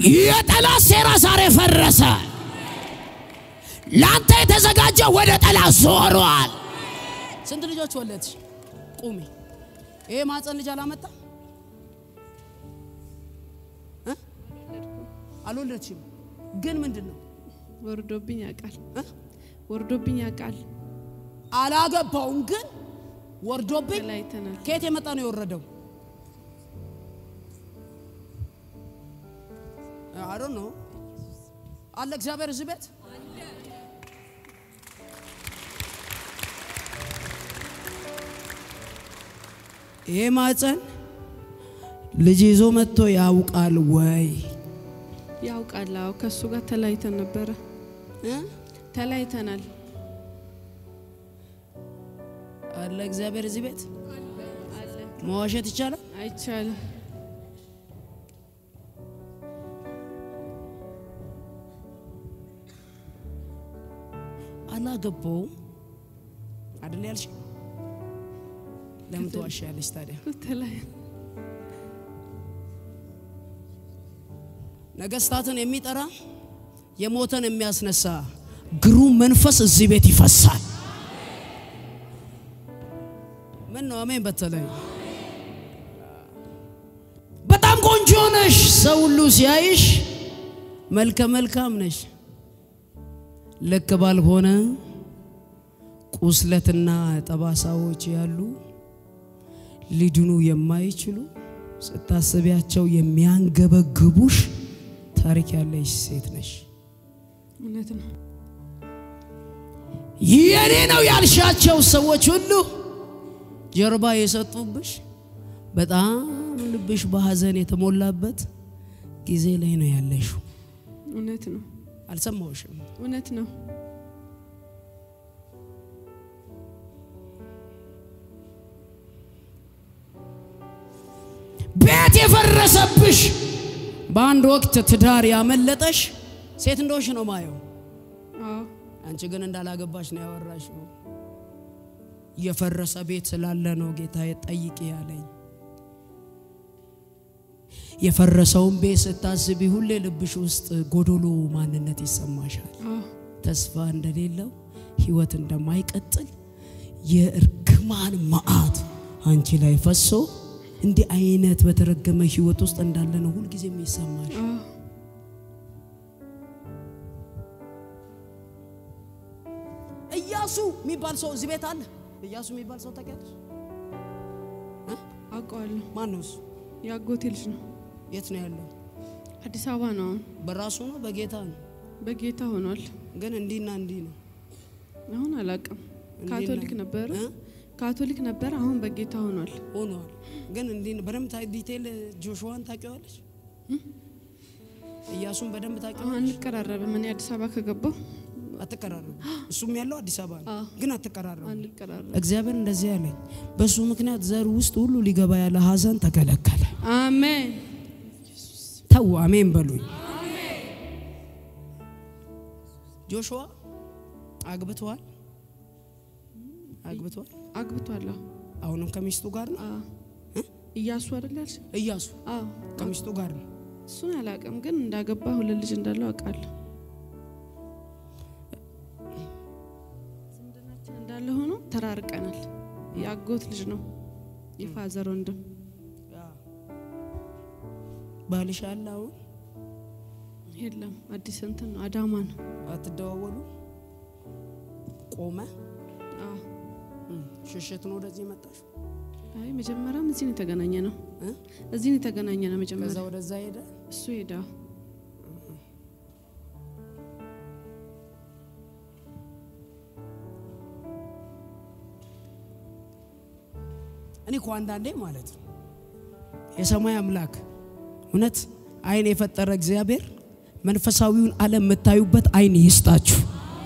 የጠላት ሴራ ዛሬ ፈረሰ ላንተ የተዘጋጀው ወደ ጠላት ዞሯል ስንት ልጆች ወለድሽ ቁሚ ይሄ ማጸን ልጅ አላመጣ አልወለድሽም ግን ምንድነው ወርዶብኝ ያቃል አላገባውም ግን ወርዶብኝ ከየት የመጣ ነው የወረደው I don't know አለ እግዚአብሔር እዚህ ቤት ይሄ ማጸን ልጅ ይዞ መጥቶ ያውቃል ወይ ያውቃል አው ከሱ ጋር ተላይተን ነበር ተላይተናል አለ እግዚአብሔር እዚህ ቤት አለ መዋሸት ይቻላል አይቻልም አላገባው አይደል ያልሽ ለምን ተዋሻለሽ ታዲያ ተላይ ነገስታትን የሚጠራ የሞተን የሚያስነሳ ግሩም መንፈስ እዚህ ቤት ይፈሳል ምን ነው አሜን በተለይ በጣም ቆንጆ ነሽ ሰው ሁሉ ሲያይሽ መልካም ነሽ ለክ ባልሆነ ቁስለትና ጠባሳዎች ያሉ ሊድኑ የማይችሉ ስታስቢያቸው የሚያንገበግቡሽ ታሪክ ያለሽ ሴት ነሽ እውነት ነው የኔ ነው ያልሻቸው ሰዎች ሁሉ ጀርባ የሰጡብሽ በጣም ልብሽ በሐዘን የተሞላበት ጊዜ ላይ ነው ያለሽው እውነት ነው አልሰማውሽም እውነት ነው ቤት የፈረሰብሽ በአንድ ወቅት ትዳር ያመለጠሽ ሴት እንደሆንሽ ነው ማየው አንቺ ግን እንዳላገባሽ ነው ያወራሽው የፈረሰ ቤት ስላለ ነው ጌታዬ ጠይቂ ያለኝ የፈረሰውን ቤት ስታስቢ ሁሌ ልብሽ ውስጥ ጎዶሎ ማንነት ይሰማሻል ተስፋ እንደሌለው ህይወት እንደማይቀጥል የእርግማን መዓት አንቺ ላይ ፈሶ እንዲ አይነት በተረገመ ህይወት ውስጥ እንዳለ ነው ሁሉ ጊዜ የሚሰማሽ ኢያሱ የሚባል ሰው እዚህ ቤት አለ ኢያሱ የሚባል ሰው ታውቂያለሽ አውቀዋለሁ ማን ነው እሱ ያጎቴ ልጅ ነው የት ነው ያለው አዲስ አበባ ነው በራሱ ነው በጌታ ሆኗል ግን እንዲና እንዲ ነው አሁን አላቀም ካቶሊክ ነበር አሁን በጌታ ሆኗል ግን እንዲ በደም ዲቴል ጆሹዋን ታውቂዋለሽ ኢያሱን በደም ታውቂዋለሽ አንቀራረብም እኔ አዲስ አበባ ከገባው አትቀራረቡ እሱም ያለው አዲስ አበባ ነው ግን አትቀራረቡ እግዚአብሔር እንደዚህ ያለኝ በሱ ምክንያት ዘር ውስጥ ሁሉ ሊገባ ያለ ሐዘን ተከለከለ አሜን ተው አሜን በሉኝ አሜን ጆሹዋ አግብቷል አሁንም ከሚስቱ ጋር ነው ኢያሱ አይደል ኢያሱ ከሚስቱ ጋር ነው እሱን አላቀም ግን እንዳገባ ሁለት ልጅ እንዳለው አውቃለሁ ዝምድናችን እንዳለ ሆኖ ተራርቀናል ያጎት ልጅ ነው የፋዘር ወንድም ባልሽ አላው የለም አዲስ እንትን አዳማ ነው አትደዋወሉ ቆመ ሽሽት ነው ወደዚህ መጣሽ አይ መጀመሪያም እዚህ ነው የተገናኘነው እዚህ ነው የተገናኘነው መጀመሪያ ከዛ ወደዛ ሄደ እሱ ሄዳ እኔ እኮ አንዳንዴ ማለት ነው የሰማይ አምላክ እውነት አይን የፈጠረ እግዚአብሔር መንፈሳዊውን ዓለም መታዩበት አይን ይስጣችሁ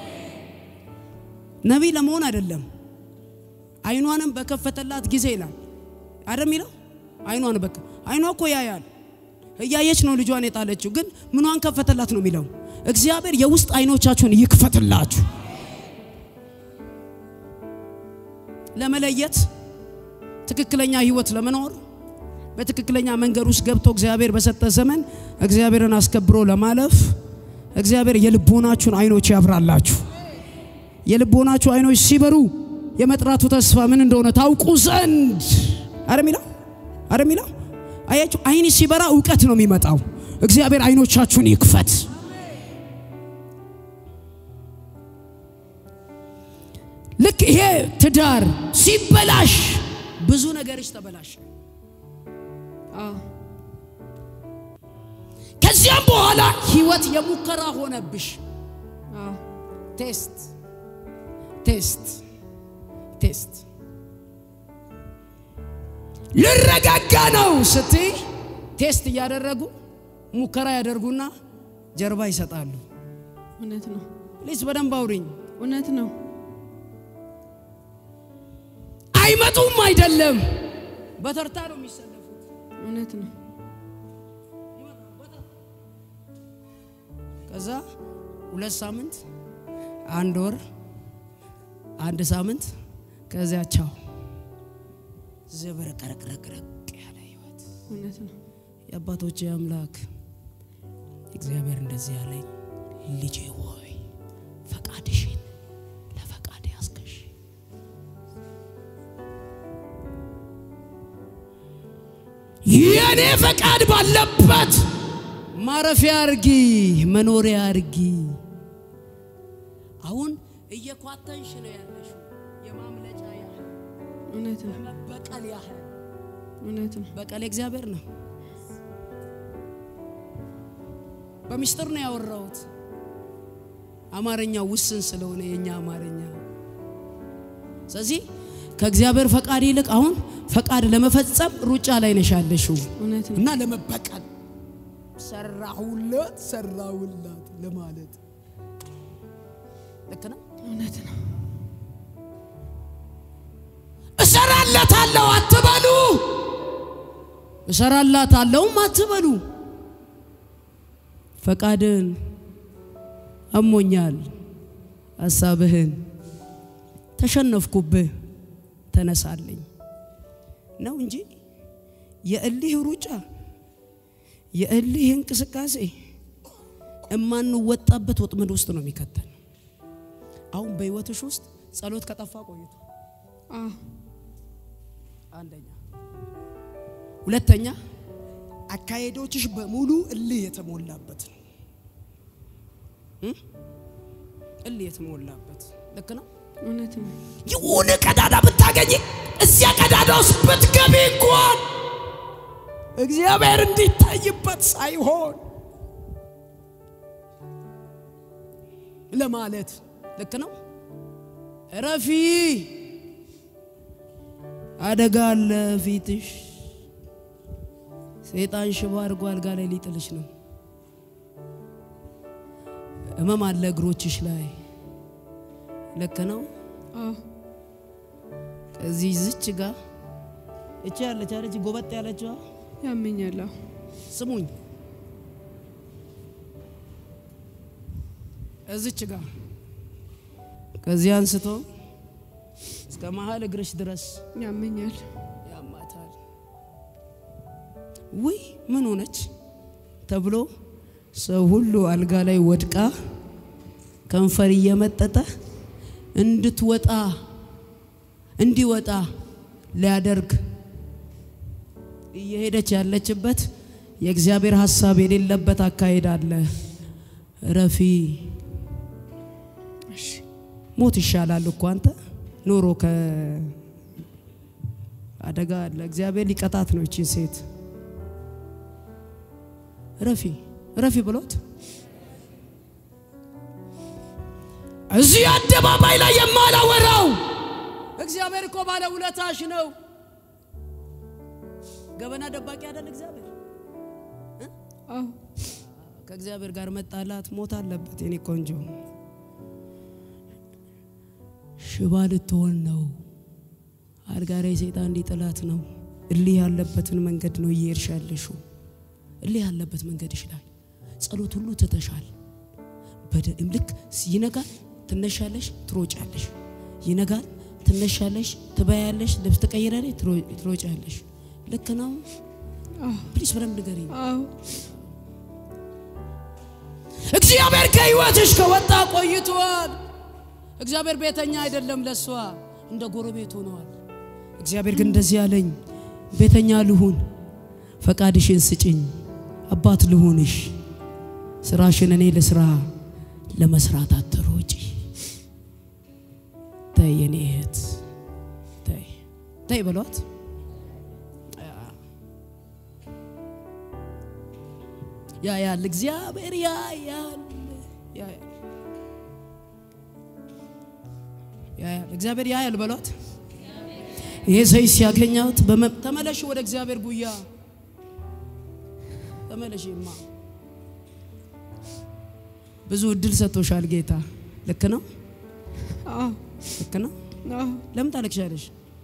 ነብይ ለመሆን አይደለም አይኗንም በከፈተላት ጊዜ ይላል አይደል ሚለው አይኗን በቃ አይኗ እኮ ያያል እያየች ነው ልጇን የጣለችው ግን ምኗን ከፈተላት ነው ሚለው እግዚአብሔር የውስጥ አይኖቻችሁን ይክፈትላችሁ ለመለየት ትክክለኛ ህይወት ለመኖር በትክክለኛ መንገድ ውስጥ ገብቶ እግዚአብሔር በሰጠ ዘመን እግዚአብሔርን አስከብሮ ለማለፍ እግዚአብሔር የልቦናችሁን አይኖች ያብራላችሁ። የልቦናችሁ አይኖች ሲበሩ የመጥራቱ ተስፋ ምን እንደሆነ ታውቁ ዘንድ አረሚላ አያችሁ አይን ሲበራ ዕውቀት ነው የሚመጣው። እግዚአብሔር አይኖቻችሁን ይክፈት። ልክ ይሄ ትዳር ሲበላሽ ብዙ ነገርሽ ተበላሽ። ከዚያም በኋላ ህይወት የሙከራ ሆነብሽ። ቴስት ልረጋጋ ነው ስትይ ቴስት ያደረጉ ሙከራ ያደርጉና ጀርባ ይሰጣሉ። እውነት ነው። ፕሊዝ በደንብ አውሪኝ። እውነት ነው። አይመጡም አይደለም በተርታ ነው የሚሰለፉት። እውነት ነው። ከዛ 2 ሳምንት 1 ወር 1 ሳምንት ከዚያ ቻው ዘበረቀረቀረቀ ያለ ህይወት። እውነት ነው። የአባቶቼ አምላክ እግዚአብሔር እንደዚህ ያለኝ ልጄ ሆይ ፈቃድሽን ለፈቃድ ያስከሽ። የኔ ፈቃድ ባለበት ማረፊያ አርጊ መኖሪያ አርጊ። አሁን እየኳተንሽ ነው ያለሽ የማምለጫ ያህል። እውነት ነው። በቀል ያህል። እውነት ነው። በቀል እግዚአብሔር ነው። በሚስጥር ነው ያወራሁት። አማርኛው ውስን ስለሆነ የኛ አማርኛ። ስለዚህ ከእግዚአብሔር ፈቃድ ይልቅ አሁን ፈቃድ ለመፈጸም ሩጫ ላይ ነሽ ያለሽው እና ለመበቀል ሰራሁለት ለማለት ልክ ነው። እውነት ነው። እሰራላታለሁ አትበሉ። እሰራላታለሁ አትበሉ። ፈቃድን አሞኛል ሐሳብህን ተሸነፍኩብህ ተነሳለኝ ነው እንጂ የእልህ ሩጫ የእልህ እንቅስቃሴ እማንወጣበት ወጥመድ ውስጥ ነው የሚከተል። አሁን በህይወትሽ ውስጥ ጸሎት ከጠፋ ቆይቶ አንደኛ፣ ሁለተኛ አካሄዶችሽ በሙሉ እልህ የተሞላበት ነው። እልህ የተሞላበት ልክ ነው። እውነት ነው። ይሁን ቀዳዳ ብታገኝ እዚያ ቀዳዳ ውስጥ ብትገቢ እንኳን እግዚአብሔር እንዲታይበት ሳይሆን ለማለት ልክ ነው። ረፊ አደጋ አለ ፊትሽ። ሰይጣን ሽባ አድርጎ አልጋ ላይ ሊጥልሽ ነው። እመም አለ እግሮችሽ ላይ ልክ ነው። እዚህ ዝች ጋር እቺ ያለች አለች ጎበጥ ያለችው ያመኛል። ስሙኝ እዚች ጋር ከዚህ አንስቶ እስከ መሃል እግርሽ ድረስ ያመኛል፣ ያማታል። ወይ ምን ሆነች ተብሎ ሰው ሁሉ አልጋ ላይ ወድቃ ከንፈር እየመጠጠ እንዲወጣ ሊያደርግ እየሄደች ያለችበት የእግዚአብሔር ሐሳብ የሌለበት አካሄድ አለ። ረፊ ሞት ይሻላል እኮ አንተ ኖሮ ከአደጋ አለ። እግዚአብሔር ሊቀጣት ነው እቺን ሴት። ረፊ ብሎት እዚህ አደባባይ ላይ የማላወራው እግዚአብሔር እኮ ባለ ውለታሽ ነው። ገበና ደባቂ አይደል እግዚአብሔር? ከእግዚአብሔር ጋር መጣላት ሞት አለበት። የኔ ቆንጆ ሽባ ልትሆን ነው። አልጋ ላይ ሰይጣን እንዲጥላት ነው። እልህ ያለበትን መንገድ ነው እየሄድሻለሽው። እልህ ያለበት መንገድ ይችላል። ጸሎት ሁሉ ትተሻል። በደም ልክ ይነጋል ትነሻለሽ ትሮጫለሽ። ይነጋል ትነሻለሽ ትበያለሽ ልብስ ተቀይራለሽ ትሮጫለሽ። ልክ ነው። ፕሊስ በደንብ ንገሪኝ እግዚአብሔር ከህይወትሽ ከወጣ ቆይቷል እግዚአብሔር ቤተኛ አይደለም ለሷ እንደ ጎረቤት ሆነዋል እግዚአብሔር ግን እንደዚህ ያለኝ ቤተኛ ልሁን ፈቃድሽን ስጪኝ አባት ልሁንሽ ስራሽን እኔ ለስራ ለመስራት አትሮጪ ተየኔ እህት ተይ በሏት ያያል እግዚአብሔር ያያል እግዚአብሔር ያያል በሏት ይሄ ዘይት ሲያገኛት ተመለሽ ወደ እግዚአብሔር ጉያ ተመለሽማ ብዙ እድል ሰጥቶሻል ጌታ ልክ ነው ልክ ነው ለምን ታለቅሻለሽ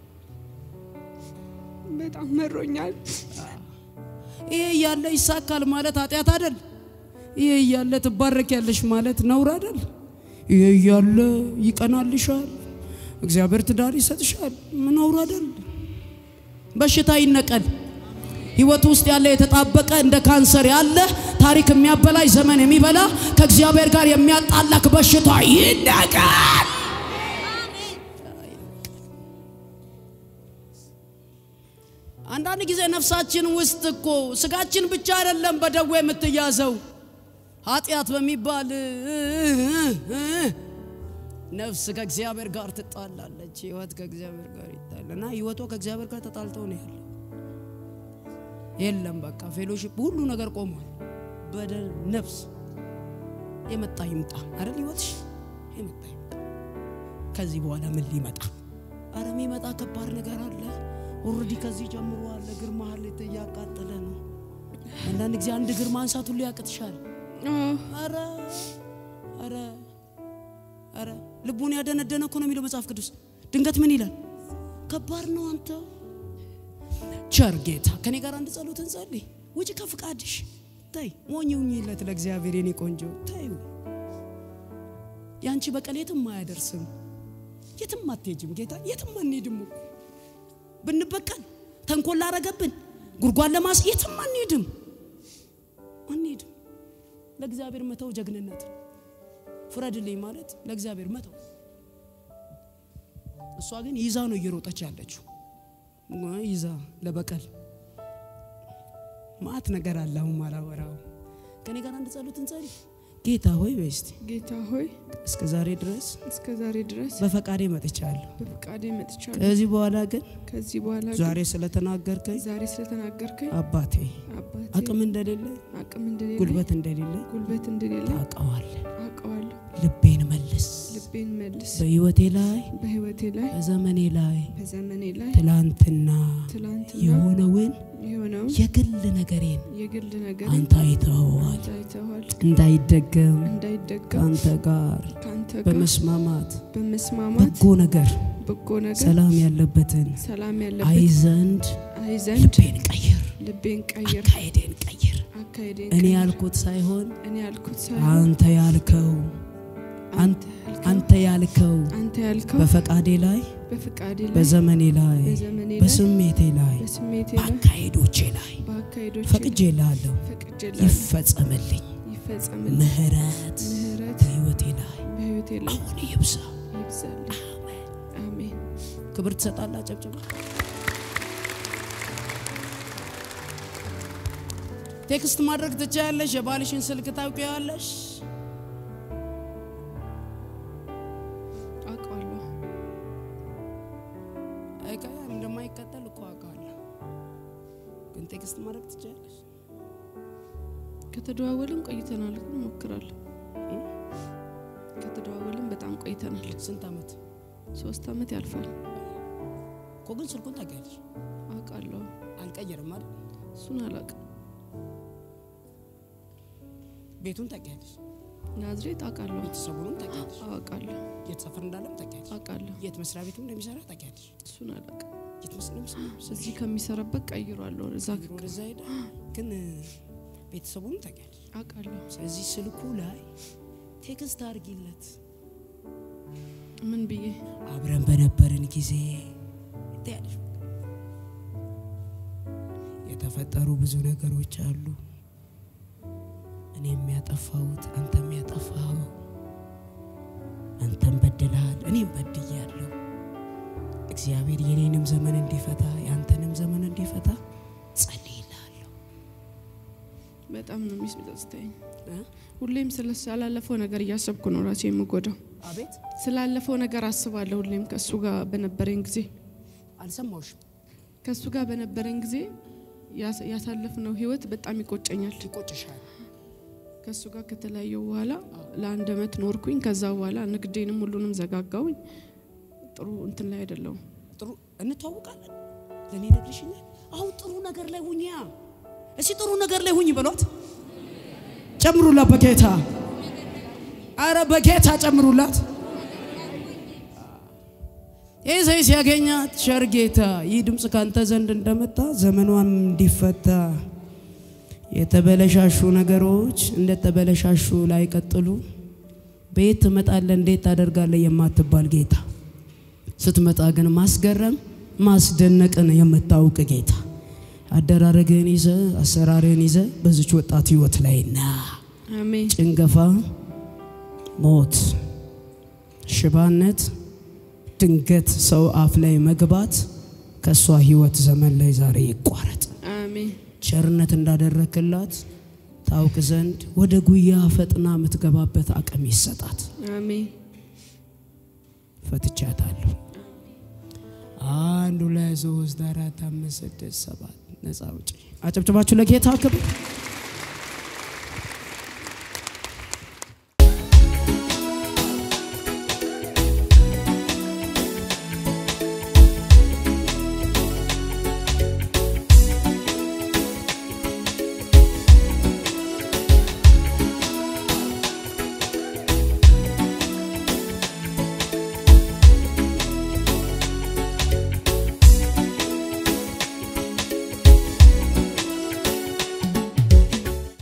በጣም መሮኛል ይሄ ያለ ይሳካል ማለት ኃጢያት አይደል ይሄ ያለ ትባረኪያለሽ ማለት ነውር አይደል ይሄ ያለ ይቀናልሻል እግዚአብሔር ትዳር ይሰጥሻል ምን ነውር አይደል በሽታ ይነቀል ህይወት ውስጥ ያለ የተጣበቀ እንደ ካንሰር ያለ ታሪክ የሚያበላሽ ዘመን የሚበላ ከእግዚአብሔር ጋር የሚያጣላክ በሽታ ይነቀል አንዳንድ ጊዜ ነፍሳችን ውስጥ እኮ ስጋችን ብቻ አይደለም በደዌ የምትያዘው ኃጢያት በሚባል ነፍስ ከእግዚአብሔር ጋር ትጣላለች ህይወት ከእግዚአብሔር ጋር ይጣላልና ህይወቱ ከእግዚአብሔር ጋር ተጣልተው ነው ያለው የለም በቃ ፌሎሺፕ ሁሉ ነገር ቆሟል በደል ነፍስ የመጣ ይምጣ አይደል ህይወትሽ የመጣ ይምጣ ከዚህ በኋላ ምን ሊመጣ አረም ይመጣ ከባድ ነገር አለ ኦሬዲ ከዚህ ጀምሮ አለ ግርማ ሀልት ያቃጠለ ነው አንዳንድ ጊዜ አንድ ግርማ አንሳት ሁሉ ያቅትሻል አረ ልቡን ያደነደነ እኮ ነው የሚለው መጽሐፍ ቅዱስ ድንገት ምን ይላል ከባድ ነው አንተ ቸር ጌታ ከኔ ጋር አንድ ጸሎት እንጸልይ ወጪ ከፍቃድሽ ታይ ሞኝውኝለት ለእግዚአብሔር የኔ ቆንጆ ታዩ ያንቺ በቀል የትም አያደርስም የትም አትሄጂም ጌታ የትም አንሄድም ብንበቀል ተንኮል አረገብን ጉርጓን ለማስ የትም አንሄድም ለእግዚአብሔር መተው ጀግንነት ፍረድልኝ ማለት ለእግዚአብሔር መተው እሷ ግን ይዛ ነው እየሮጠች ያለችው ይዛ ለበቀል ማት ነገር አላው ማላወራው ከኔ ጋር አንድ ጸሎት እንጸልይ ጌታ ሆይ በስቲ ጌታ ሆይ እስከ ዛሬ ድረስ በፈቃዴ መጥቻለሁ ከዚህ በኋላ ዛሬ ስለተናገርከኝ አባቴ አቅም እንደሌለ ጉልበት እንደሌለ አውቀዋለሁ ልቤን መልስ በህይወቴ ላይ በዘመኔ ላይ ትላንትና የሆነውን የግል ነገሬን አንተ አይተኸዋል እንዳይደገም ካንተ ጋር በመስማማት በጎ ነገር ሰላም ያለበትን አይዘንድ ልቤን ቀይር እኔ ያልኩት ሳይሆን አንተ ያልከው በፈቃዴ ላይ በዘመኔ ላይ በስሜቴ ላይ በአካሄዶቼ ላይ ፈቅጄልሃለሁ ይፈጸምልኝ ምህረት በህይወቴ ላይ አሁን ይብዛ አሜን ክብር ተሰጣላ ጨብጨባ ቴክስት ማድረግ ትችያለሽ የባልሽን ስልክ ታውቂያለሽ እንደማይቀጠል እኮ አውቃለሁ ግን ቴክስት ማድረግ ትችያለሽ ከተደዋወልን ቆይተናል ሞክራለሁ ከተደዋወልን በጣም ቆይተናል ስንት አመት 3 አመት ያልፋል እኮ ግን ስልኩን ታውቂያለሽ አውቃለሁ አልቀየረም አይደል እሱን አላውቅም ቤቱን ታውቂያለሽ ናዝሬት አውቃለሁ ቤተሰቡን ታውቂያለሽ አውቃለሁ የት ሰፈር እንዳለም ታውቂያለሽ አውቃለሁ የት መስሪያ ቤቱ እንደሚሰራ ታውቂያለሽ እሱን አላውቅም የት መስሪያ ስለዚህ ከሚሰራበት ቀይሯለሁ እዛ ሄደ ግን ቤተሰቡን ታውቂያለሽ አውቃለሁ ስለዚህ ስልኩ ላይ ቴክስት አድርጊለት ምን ብዬ አብረን በነበርን ጊዜ ታያለሽ የተፈጠሩ ብዙ ነገሮች አሉ እኔም ያጠፋሁት አንተም ያጠፋው አንተም በደላል እኔም በድያለሁ እግዚአብሔር የኔንም ዘመን እንዲፈታ ያንተንም ዘመን እንዲፈታ ጸልይልሃለሁ በጣም ነው የሚስመጣስተኝ ሁሌም ስለሳላለፈው ነገር ያሰብኩ ነው ራሴ የምጎዳው አቤት ስላለፈው ነገር አስባለሁ ሁሌም ከሱ ጋር በነበረኝ ጊዜ አልሰማውሽ ከሱ ጋር በነበረኝ ጊዜ ያሳለፍነው ህይወት በጣም ይቆጨኛል ይቆጭሻል ከሱ ጋር ከተለያየው በኋላ ለአንድ አመት ኖርኩኝ ከዛ በኋላ ንግዴንም ሁሉንም ዘጋጋውኝ ጥሩ እንትን ላይ አይደለም ጥሩ እንተዋወቃለን ለኔ ነግርሽኛል አሁን ጥሩ ነገር ላይ ሁኚ እሺ ጥሩ ነገር ላይ ሁኚ በሏት ጨምሩላት በጌታ አረ በጌታ ጨምሩላት ኤዘይስ ያገኛት ሸርጌታ ይህ ድምጽ ካንተ ዘንድ እንደመጣ ዘመኗም እንዲፈታ የተበለሻሹ ነገሮች እንደተበለሻሹ ላይ ቀጥሉ ቤት መጣለ እንዴት ታደርጋለህ የማትባል ጌታ ስትመጣ ግን ማስገረም ማስደነቅን የምታውቅ ጌታ አደራረግን ይዘ አሰራርን ይዘ በዚች ወጣት ህይወት ላይና አሜን ጭንገፋ ሞት ሽባነት ድንገት ሰው አፍ ላይ መግባት ከሷ ህይወት ዘመን ላይ ዛሬ ይቋረጥ አሜን ቸርነት እንዳደረክላት ታውቅ ዘንድ ወደ ጉያ ፈጥና ምትገባበት አቅም ይሰጣት አሜን ፈትቻታለሁ 1 2 3 4 5 6 7 ነፃ ውጪ አጨብጭባችሁ ለጌታ ክብር